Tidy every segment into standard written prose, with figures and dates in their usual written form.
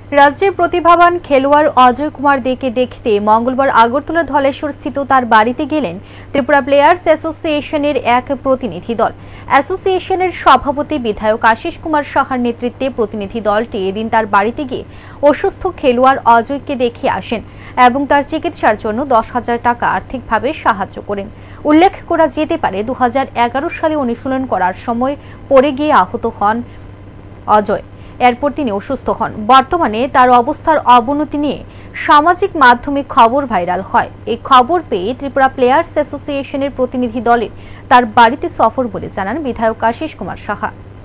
রাজ্যের প্রতিভাবান খেলোয়াড় অজয় কুমার দেকে দেখতে মঙ্গলবার আগরতলা ধলেশ্বর স্থিত তার বাড়িতে গেলেন ত্রিপুরা প্লেয়ার্স অ্যাসোসিয়েশনের এক প্রতিনিধি দল। অ্যাসোসিয়েশনের সভাপতি বিধায়ক আশিস কুমার সাহার নেতৃত্বে প্রতিনিধি দলটি এদিন তার বাড়িতে গিয়ে অসুস্থ খেলোয়াড় অজয়কে দেখে আসেন এবং তার চিকিৎসার জন্য 10,000 টাকা আর্থিকভাবে সাহায্য করেন। উল্লেখ করা যেতে পারে 2011 সালে অনুশীলন করার সময় পড়ে গিয়ে আহত হন অজয়। এরপর তিনি অসুস্থ হন। বর্তমানে তার অবস্থার অবনতি নিয়ে সামাজিক মাধ্যমে খবর ভাইরাল হয়। এই খবর পেয়ে ত্রিপুরা প্লেয়ার্স অ্যাসোসিয়েশনের প্রতিনিধি দলের তার বাড়িতে সফর বলে জানান বিধায়ক আশিস কুমার সাহা।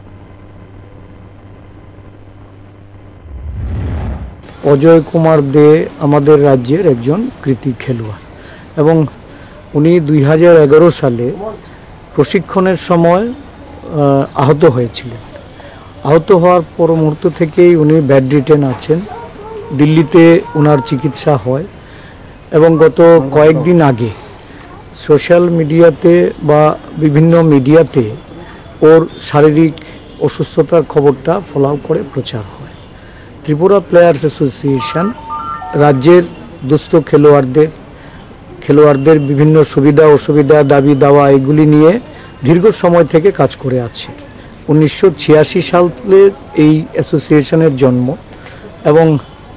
অজয় কুমার দে আমাদের রাজ্যের একজন কৃতি খেলোয়াড় এবং উনি 2011 সালে প্রশিক্ষণের সময় আহত হয়েছিলেন। আহত হওয়ার পর মুহূর্ত থেকেই উনি বেড রিটেন আছেন। দিল্লিতে ওনার চিকিৎসা হয় এবং গত কয়েকদিন আগে সোশ্যাল মিডিয়াতে বা বিভিন্ন মিডিয়াতে ওর শারীরিক অসুস্থতার খবরটা ফলাও করে প্রচার হয়। ত্রিপুরা প্লেয়ার্স অ্যাসোসিয়েশন রাজ্যের দুস্থ খেলোয়াড়দের বিভিন্ন সুবিধা অসুবিধা দাবি দাওয়া এগুলি নিয়ে দীর্ঘ সময় থেকে কাজ করে আছে। 1986 সালে এই অ্যাসোসিয়েশনের জন্ম এবং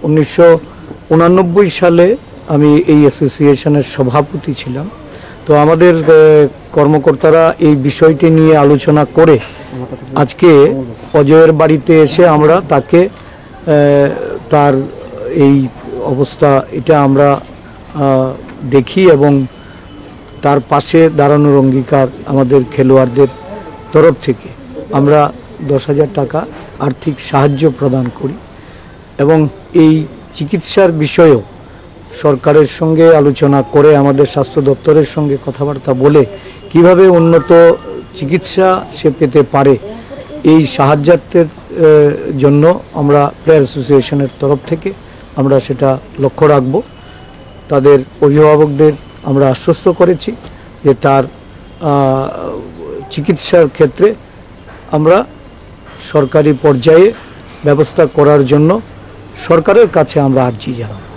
1989 সালে আমি এই অ্যাসোসিয়েশনের সভাপতি ছিলাম। তো আমাদের কর্মকর্তারা এই বিষয়টি নিয়ে আলোচনা করে আজকে অজয়ের বাড়িতে এসে আমরা তাকে তার এই অবস্থা এটা আমরা দেখি এবং তার পাশে দাঁড়ানোর অঙ্গীকার আমাদের খেলোয়াড়দের তরফ থেকে আমরা 10,000 টাকা আর্থিক সাহায্য প্রদান করি এবং এই চিকিৎসার বিষয়েও সরকারের সঙ্গে আলোচনা করে আমাদের স্বাস্থ্য দপ্তরের সঙ্গে কথাবার্তা বলে কিভাবে উন্নত চিকিৎসা সে পেতে পারে এই সাহায্যার্থের জন্য আমরা প্লেয়ার অ্যাসোসিয়েশনের তরফ থেকে আমরা সেটা লক্ষ্য রাখব। তাদের অভিভাবকদের আমরা আশ্বস্ত করেছি যে তার চিকিৎসার ক্ষেত্রে আমরা সরকারি পর্যায়ে ব্যবস্থা করার জন্য সরকারের কাছে আমরা আর্জি জানাব।